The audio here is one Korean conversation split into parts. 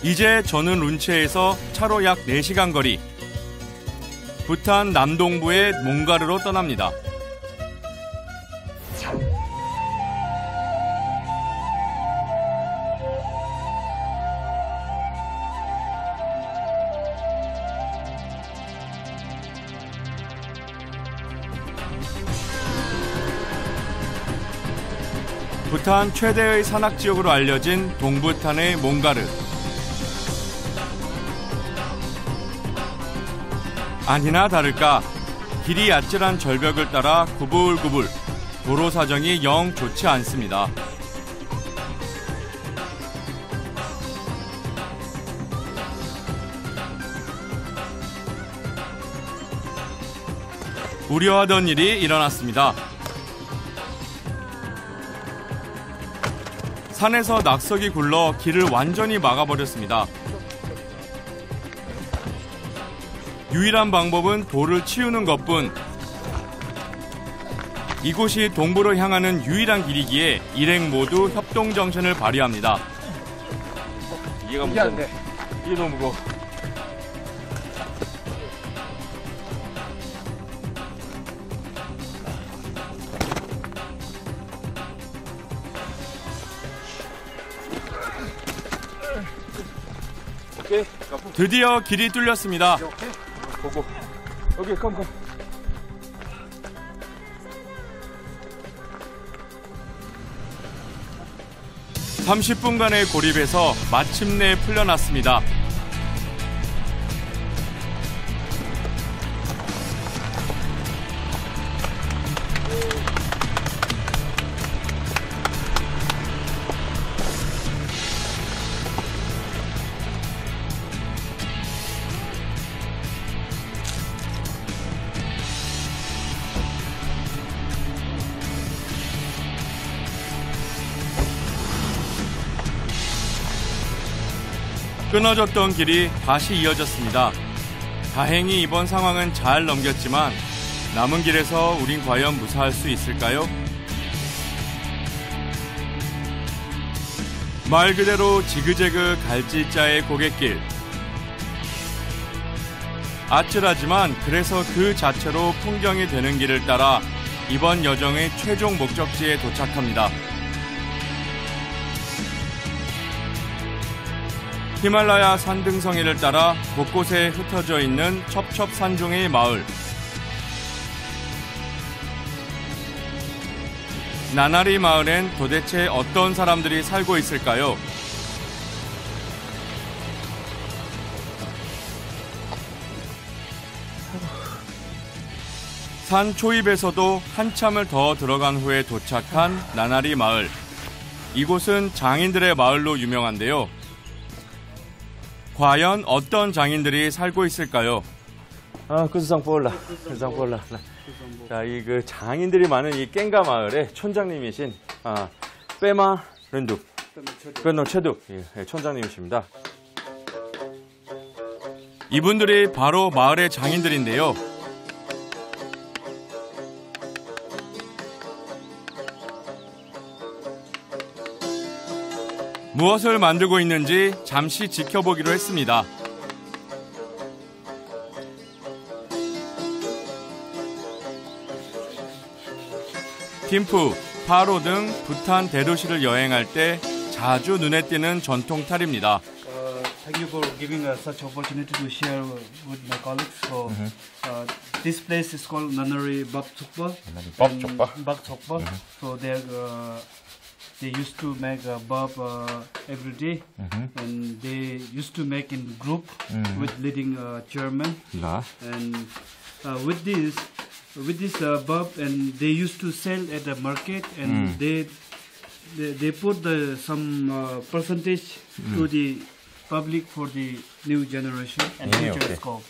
이제 저는 룬체에서 차로 약 4시간 거리, 부탄 남동부의 몽가르로 떠납니다. 부탄 최대의 산악지역으로 알려진 동부탄의 몽가르. 아니나 다를까 길이 아찔한 절벽을 따라 구불구불, 도로 사정이 영 좋지 않습니다. 우려하던 일이 일어났습니다. 산에서 낙석이 굴러 길을 완전히 막아버렸습니다. 유일한 방법은 돌을 치우는 것뿐. 이곳이 동부로 향하는 유일한 길이기에 일행 모두 협동정신을 발휘합니다. 이해가 무거워. 이게 너무 무거워. 드디어 길이 뚫렸습니다. 보고. 오케이, 컴. 30분간의 고립에서 마침내 풀려났습니다. 끊어졌던 길이 다시 이어졌습니다. 다행히 이번 상황은 잘 넘겼지만 남은 길에서 우린 과연 무사할 수 있을까요? 말 그대로 지그재그 갈지자의 고갯길. 아찔하지만 그래서 그 자체로 풍경이 되는 길을 따라 이번 여정의 최종 목적지에 도착합니다. 히말라야 산등성이를 따라 곳곳에 흩어져 있는 첩첩산중의 마을. 나나리 마을엔 도대체 어떤 사람들이 살고 있을까요? 산 초입에서도 한참을 더 들어간 후에 도착한 나나리 마을. 이곳은 장인들의 마을로 유명한데요. 과연 어떤 장인들이 살고 있을까요? 구수상 볼라. 자, 이 그 장인들이 많은 이 깽가 마을의 촌장님이신 빼마 른둑, 그노 체둑 촌장님이십니다. 이분들이 바로 마을의 장인들인데요. 무엇을 만들고 있는지 잠시 지켜보기로 했습니다. 팀푸, 파로 등 부탄 대도시를 여행할 때 자주 눈에 띄는 전통 탈입니다. Thank you for giving us such opportunity to share with my colleagues. So, this place is called Nanari Bakchokpa. Bakchokpa. So they used to make a bab every day, and they used to make in group with leading chairman. And with this bab, and they used to sell at the market, and they put some percentage to the public for the new generation and future scope.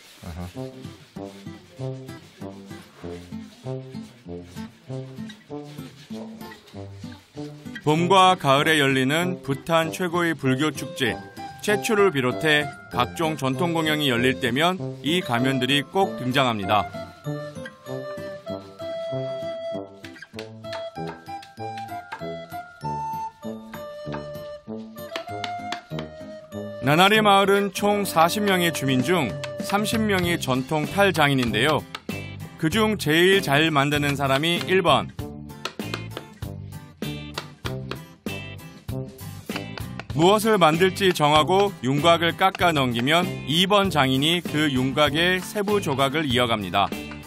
봄과 가을에 열리는 부탄 최고의 불교 축제, 채추를 비롯해 각종 전통 공연이 열릴 때면 이 가면들이 꼭 등장합니다. 나나리 마을은 총 40명의 주민 중 30명이 전통 탈 장인인데요. 그중 제일 잘 만드는 사람이 1번. 무엇을 만들지 정하고 윤곽을 깎아 넘기면 2번 장인이 그 윤곽의 세부 조각을 이어갑니다.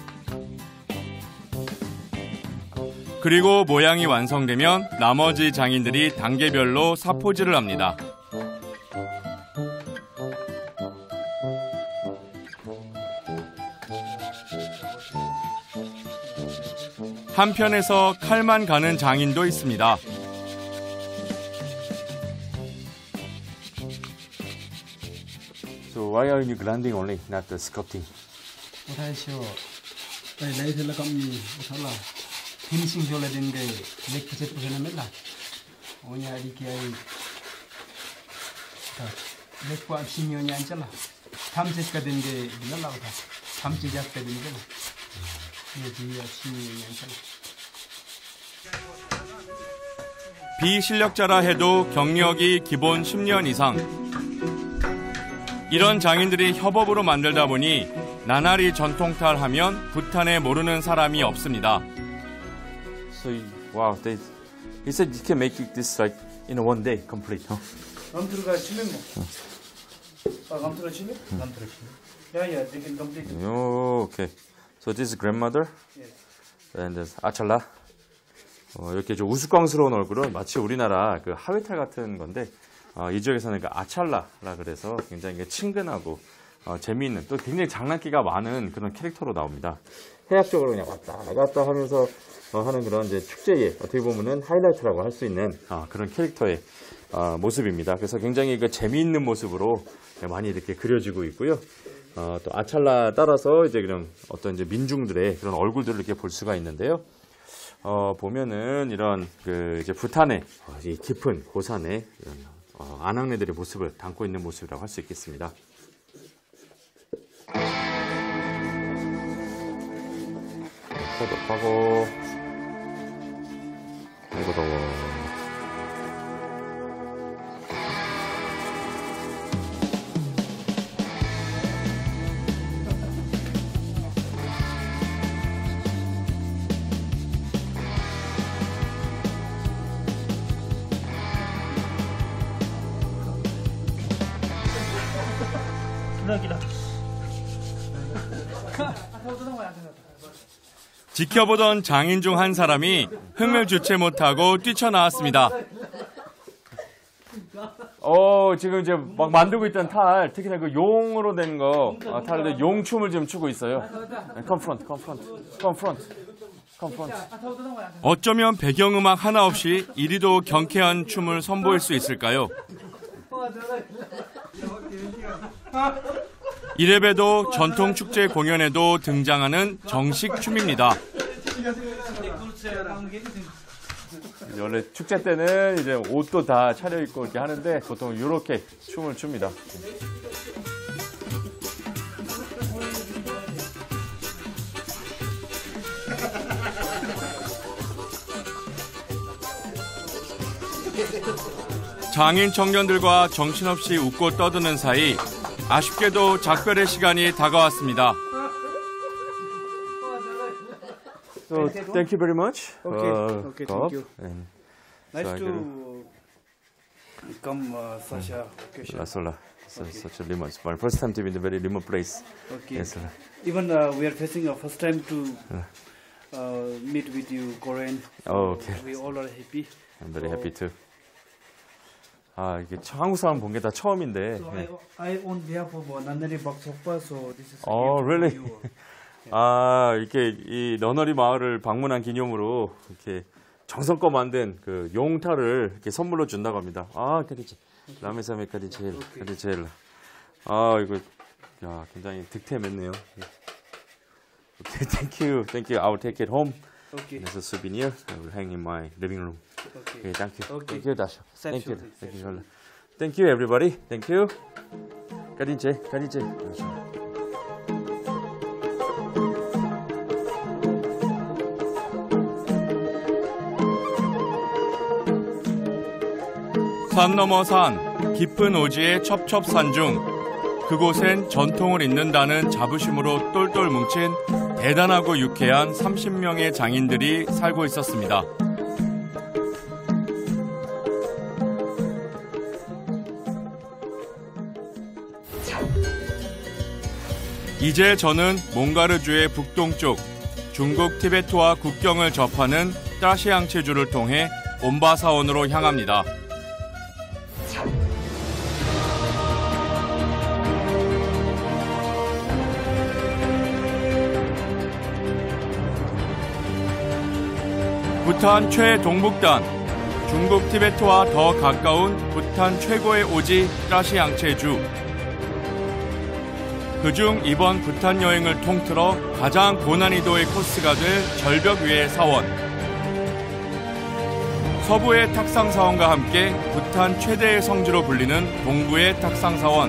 그리고 모양이 완성되면 나머지 장인들이 단계별로 사포질을 합니다. 한편에서 칼만 가는 장인도 있습니다. So why are you grinding only, not the sculpting? finishing jola den ge lek pichet pujana mela onya adi ki ai ta lek pa sinyo nya chala tham set ka den ge bilala ta tham che jak ka den ge ye ji ya sinyo nya chala 비실력자라 해도 경력이 기본 10년 이상. 이런 장인들이 협업으로 만들다 보니 나나리 전통탈 하면 부탄에 모르는 사람이 없습니다. So wow, he said you can make this like in one day complete, huh? 감투가 치면 뭐 감투가 치면 감투가 치면 야야 they can complete. Oh, okay. So this is grandmother. Yes. And this 아찰라. 이렇게 좀 우스꽝스러운 얼굴은 마치 우리나라 그 하회탈 같은 건데 이 지역에서는 그 아찰라라 그래서 굉장히 친근하고 재미있는 또 굉장히 장난기가 많은 그런 캐릭터로 나옵니다. 해학적으로 그냥 왔다 갔다 하면서 하는 그런 이제 축제의 어떻게 보면은 하이라이트라고 할 수 있는 그런 캐릭터의 모습입니다. 그래서 굉장히 그 재미있는 모습으로 많이 이렇게 그려지고 있고요. 또 아찰라 따라서 이제 그런 어떤 이제 민중들의 그런 얼굴들을 이렇게 볼 수가 있는데요. 보면은 이런 그 이제 부탄의 이 깊은 고산의 이런 아낙네들의 모습을 담고 있는 모습이라고 할 수 있겠습니다. 코도 파고 아이고 더워. 지켜보던 장인 중 한 사람이 흥을 주체 못하고 뛰쳐나왔습니다. 지금 이제 막 만들고 있던 탈, 특히나 그 용으로 된 거, 탈들 용춤을 지금 추고 있어요. Confront. 어쩌면 배경음악 하나 없이 이리도 경쾌한 춤을 선보일 수 있을까요? 이래봬도 전통축제 공연에도 등장하는 정식 춤입니다. 원래 축제 때는 이제 옷도 다 차려입고 이렇게 하는데 보통 이렇게 춤을 춥니다. 장인 청년들과 정신없이 웃고 떠드는 사이 아쉽게도 작별의 시간이 다가왔습니다. So thank you very much. Okay, thank you. And Nice to come such a occasion. Lasola, such a remote. My first time to be in a very remote place. Okay. Yes, Even we are facing our first time to meet with you, Korean. Oh, okay. We all are happy. I'm very happy too. 이게 한국 사람 본 게 다 처음인데. So I on behalf of Nanari Baksokpa, so this is. Oh, really? You. 이렇게 이 너너리 마을을 방문한 기념으로 이렇게 정성껏 만든 그 용탈을 이렇게 선물로 준다고 합니다. 까리지. 라메사메 까리제일. 이거 야, 굉장히 득템했네요. Okay, thank you. I will take it home. Okay. As a souvenir, I will hang in my living room. Okay. Okay, thank you. Okay. Thank you, Dasha. Thank you. Thank you, everybody. Thank you. 까리제. 산 넘어 산, 깊은 오지의 첩첩산 중 그곳엔 전통을 잇는다는 자부심으로 똘똘 뭉친 대단하고 유쾌한 30명의 장인들이 살고 있었습니다. 이제 저는 몽가르주의 북동쪽 중국 티베트와 국경을 접하는 따시양체주를 통해 옴바사원으로 향합니다. 부탄 최동북단, 중국 티베트와 더 가까운 부탄 최고의 오지 따시양체주. 그중 이번 부탄 여행을 통틀어 가장 고난이도의 코스가 될 절벽 위의 사원. 서부의 탁상사원과 함께 부탄 최대의 성지로 불리는 동부의 탁상사원,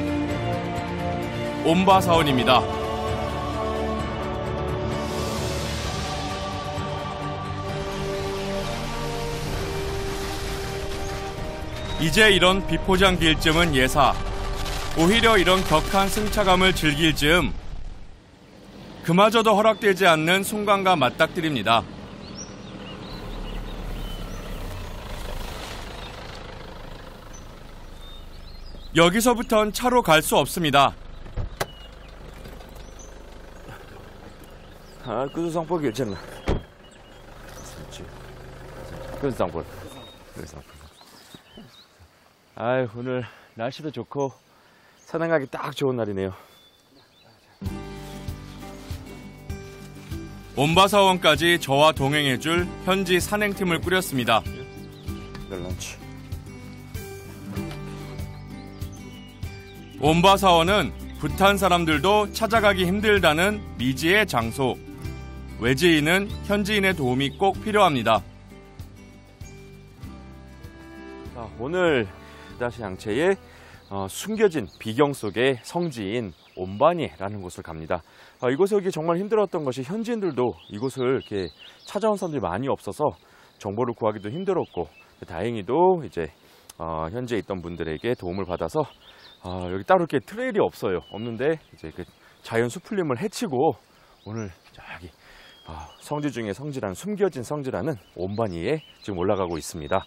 옴바사원입니다. 이제 이런 비포장 길쯤은 예사. 오히려 이런 격한 승차감을 즐길 즈음 그마저도 허락되지 않는 순간과 맞닥뜨립니다. 여기서부턴 차로 갈 수 없습니다. 끄수상포 괜찮나? 끄수상포. 아유, 오늘 날씨도 좋고 산행 가기 딱 좋은 날이네요. 옴바사원까지 저와 동행해줄 현지 산행팀을 꾸렸습니다. 런치. 옴바사원은 부탄 사람들도 찾아가기 힘들다는 미지의 장소. 외지인은 현지인의 도움이 꼭 필요합니다. 자, 오늘 따시양체의 숨겨진 비경 속의 성지인 옴바니라는 곳을 갑니다. 이곳에 오기 정말 힘들었던 것이 현지인들도 이곳을 이렇게 찾아온 사람들이 많이 없어서 정보를 구하기도 힘들었고, 다행히도 이제 현지에 있던 분들에게 도움을 받아서 여기 따로 이렇게 트레일이 없는데 이제 그 자연 수풀림을 헤치고 오늘 저기 성지 중에 성지라는, 숨겨진 성지라는 옴바니에 지금 올라가고 있습니다.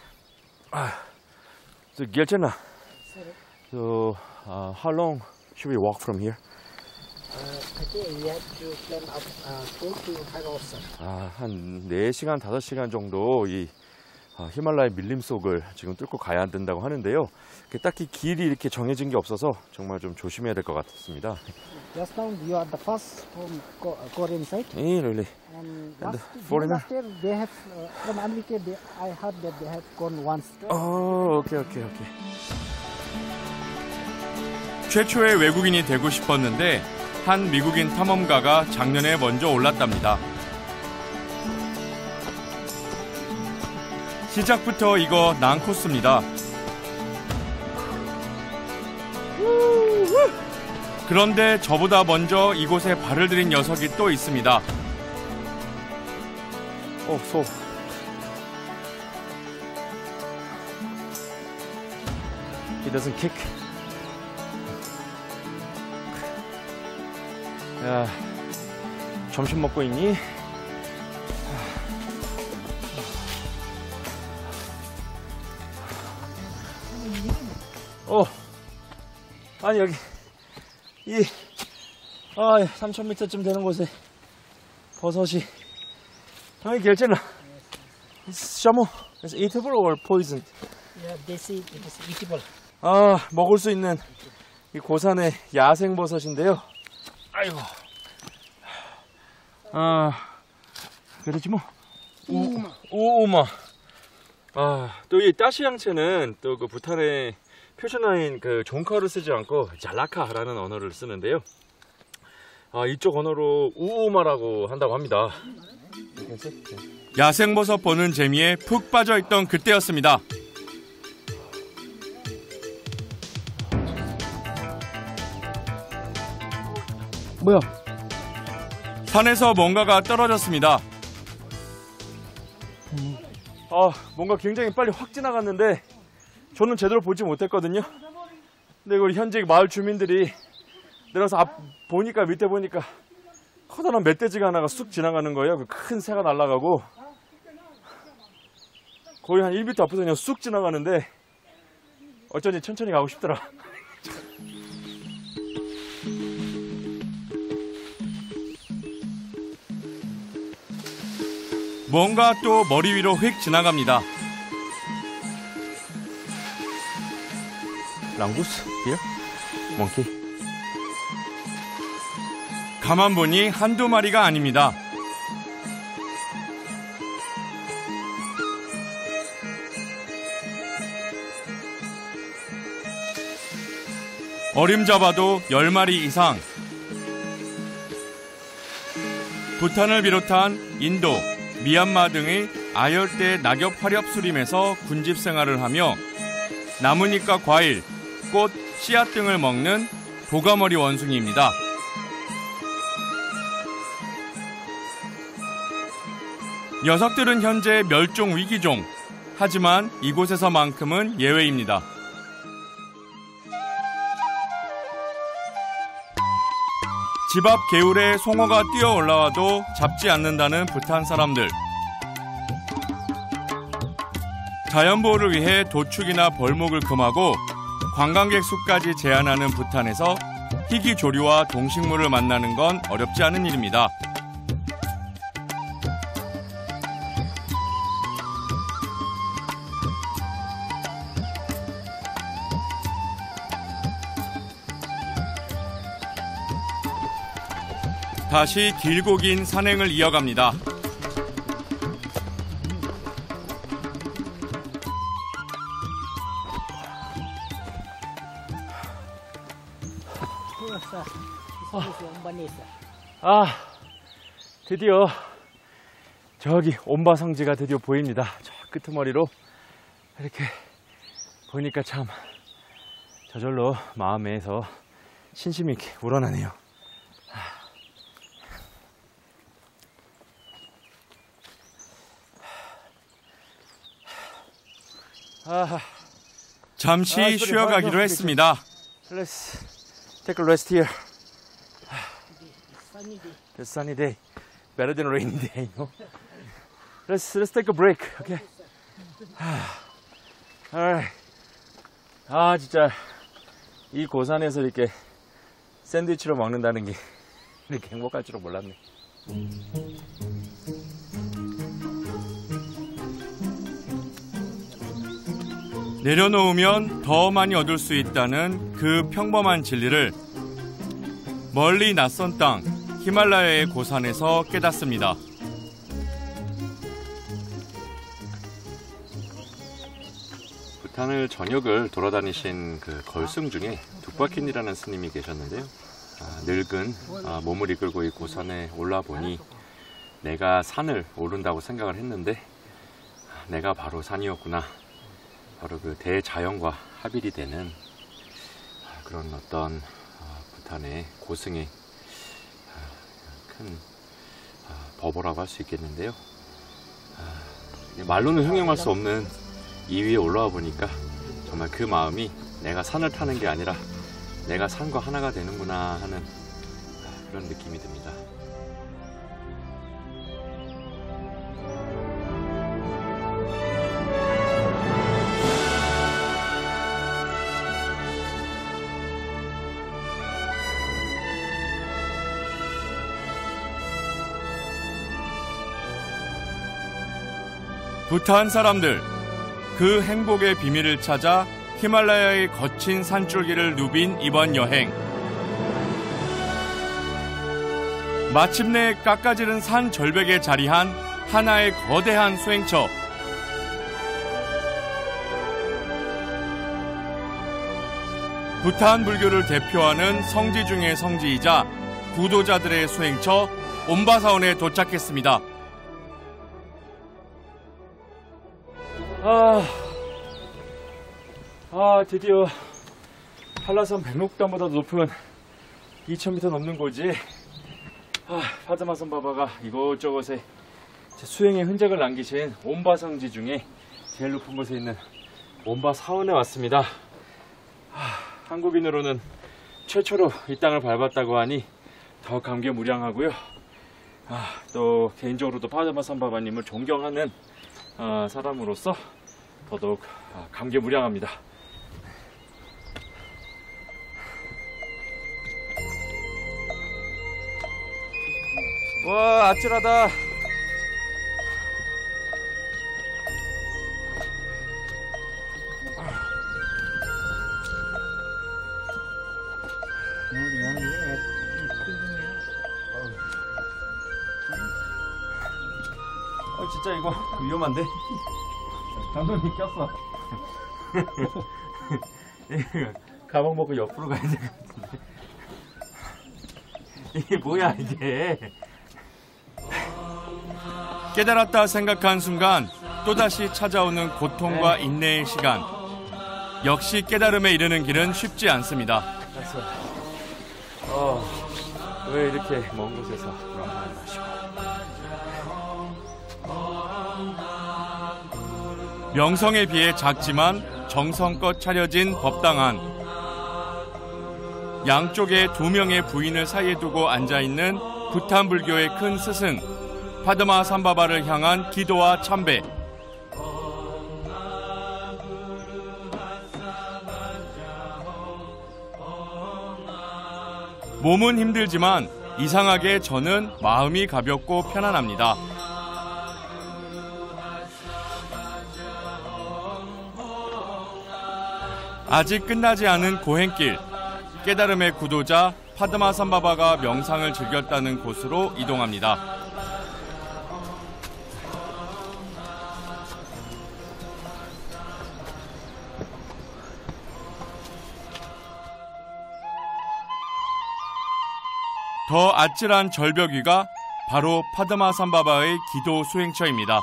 So, Gyalchana, so how long should we walk from here? I think we have to climb up 4 to 5 hours. 한 4시간, 5시간 정도 이 히말라야 밀림 속을 지금 뚫고 가야 된다고 하는데요. 딱히 길이 이렇게 정해진 게 없어서 정말 좀 조심해야 될 것 같습니다. Just now you are the first from Korean side. Really? And And last, the foreigner? last year they have from America. I heard that they have gone once. Okay. 최초의 외국인이 되고 싶었는데 한 미국인 탐험가가 작년에 먼저 올랐답니다. 시작부터 이거 난코스입니다. 그런데 저보다 먼저 이곳에 발을 들인 녀석이 또 있습니다. 소. He doesn't kick. 야, 점심 먹고 있니? 아니 여기 3,000m쯤 되는 곳에 버섯이 여기 결제나 샤모 is eatable or poisoned? Yeah, they say it is eatable. 먹을 수 있는 이 고산의 야생 버섯인데요. 아이고. 그렇지 뭐. 우마. 또 이 따시양체는 또 그 부탄의 표준어인 그 종커를 쓰지 않고 잘라카라는 언어를 쓰는데요. 이쪽 언어로 우우마라고 한다고 합니다. 야생버섯 보는 재미에 푹 빠져있던 그때였습니다. 뭐야? 산에서 뭔가가 떨어졌습니다. 뭔가 굉장히 빨리 확 지나갔는데 저는 제대로 보지 못했거든요. 근데 우리 현지 마을 주민들이 내려서 보니까 밑에 보니까 커다란 멧돼지가 하나가 쑥 지나가는 거예요. 그 큰 새가 날아가고 거의 한 1m 앞에서 그냥 쑥 지나가는데 어쩐지 천천히 가고 싶더라. 뭔가 또 머리 위로 휙 지나갑니다. 랑구스? here? 몽키? 가만 보니 한두 마리가 아닙니다. 어림잡아도 10마리 이상. 부탄을 비롯한 인도, 미얀마 등의 아열대 낙엽 화렵 수림에서 군집 생활을 하며 나무잎과 과일, 꽃, 씨앗 등을 먹는 도가머리 원숭이입니다. 녀석들은 현재 멸종 위기종. 하지만 이곳에서만큼은 예외입니다. 집 앞 개울에 송어가 뛰어 올라와도 잡지 않는다는 부탄 사람들. 자연보호를 위해 도축이나 벌목을 금하고 관광객 수까지 제한하는 부탄에서 희귀조류와 동식물을 만나는 건 어렵지 않은 일입니다. 다시 길고 긴 산행을 이어갑니다. 드디어 저기 옴바 성지가 드디어 보입니다. 저 끄트머리로 이렇게 보니까 참 저절로 마음에서 신심이 이렇게 우러나네요. 잠시 쉬어가기로 했습니다. Let's take a rest here. The sunny day, better than rainy day. You know? Let's take a break. Okay. Alright. 진짜 이 고산에서 이렇게 샌드위치로 먹는다는 게 이렇게 행복할 줄은 몰랐네. 내려놓으면 더 많이 얻을 수 있다는 그 평범한 진리를 멀리 낯선 땅 히말라야의 고산에서 깨닫습니다. 부탄을 전역을 돌아다니신 그 걸승 중에 둑바킨이라는 스님이 계셨는데요. 늙은 몸을 이끌고 이 고산에 올라보니 내가 산을 오른다고 생각을 했는데 내가 바로 산이었구나. 바로 그 대자연과 합일이 되는 그런 어떤 부탄의 고승의 큰 법보라고 할 수 있겠는데요. 말로는 형용할 수 없는 이 위에 올라와 보니까 정말 그 마음이 내가 산을 타는 게 아니라 내가 산과 하나가 되는구나 하는 그런 느낌이 듭니다. 부탄 사람들, 그 행복의 비밀을 찾아 히말라야의 거친 산줄기를 누빈 이번 여행. 마침내 깎아지른 산 절벽에 자리한 하나의 거대한 수행처. 부탄 불교를 대표하는 성지 중의 성지이자 구도자들의 수행처 옴바사원에 도착했습니다. 드디어 한라산 백록담보다 높은 2000m 넘는 곳이 파드마선 바바가 이곳저곳에 수행의 흔적을 남기신 옴바성지 중에 제일 높은 곳에 있는 몬바 사원에 왔습니다. 한국인으로는 최초로 이 땅을 밟았다고 하니 더 감개무량하고요. 또 개인적으로도 파드마 삼바바님을 존경하는 사람으로서 더더욱 감개무량합니다. 와, 아찔하다. 진짜 이거 위험한데? 감독님 꼈어. 가방 먹고 옆으로 가야 될 것 같은데. 이게 뭐야 이게? 깨달았다 생각한 순간 또다시 찾아오는 고통과 인내의 시간. 역시 깨달음에 이르는 길은 쉽지 않습니다. 왜 이렇게 먼 곳에서 명상을 마시고? 명성에 비해 작지만 정성껏 차려진 법당안. 양쪽에 2명의 부인을 사이에 두고 앉아있는 부탄 불교의 큰 스승 파드마 삼바바를 향한 기도와 참배. 몸은 힘들지만 이상하게 저는 마음이 가볍고 편안합니다. 아직 끝나지 않은 고행길. 깨달음의 구도자 파드마 삼바바가 명상을 즐겼다는 곳으로 이동합니다. 더 아찔한 절벽 위가 바로 파드마 삼바바의 기도 수행처입니다.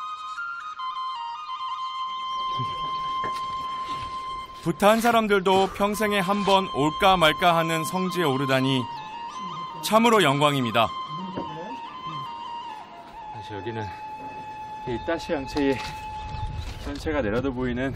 부탄 사람들도 평생에 한 번 올까 말까 하는 성지에 오르다니 참으로 영광입니다. 사실 여기는 이 따시 양체의 전체가 내려다 보이는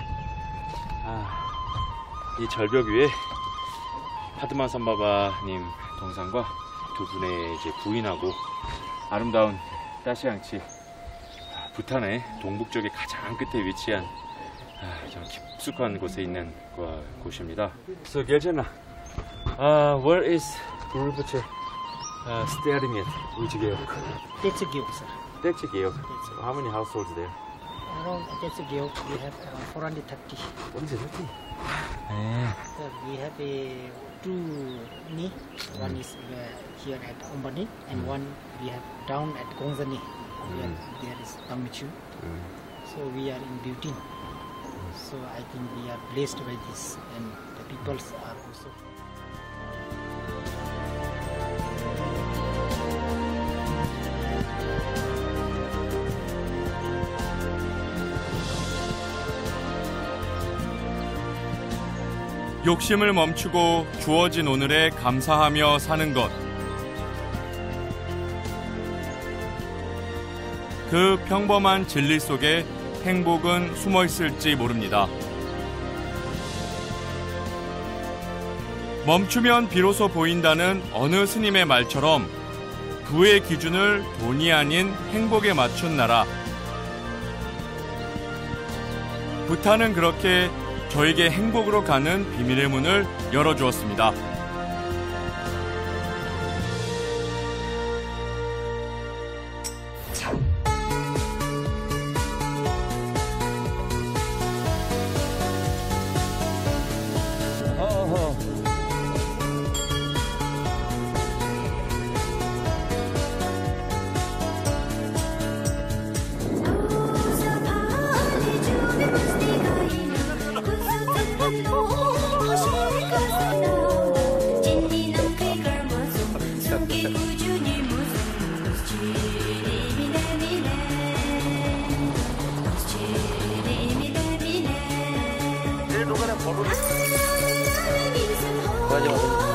이 절벽 위에 파드마 삼바바님 동상과 두 분의 이제 부인하고 아름다운 따시 양치 부탄의 동북쪽의 가장 끝에 위치한 좀 깊숙한 곳에 있는 곳입니다. So Gelchana, where is Guru Buche staring at? Which geok? That's a geok, sir. That's a geok. How many households there? Around that's a geok. We have around 430. What is it? So we have two ni. One is here at Umbani, and one we have down at Gongzani. There is Tamichu. So we are in Bhutan. So I think we are blessed by this, and the peoples are also. 욕심을 멈추고 주어진 오늘에 감사하며 사는 것. 그 평범한 진리 속에 행복은 숨어 있을지 모릅니다. 멈추면 비로소 보인다는 어느 스님의 말처럼 부의 기준을 돈이 아닌 행복에 맞춘 나라. 부탄은 그렇게 저에게 행복으로 가는 비밀의 문을 열어주었습니다. 맞아.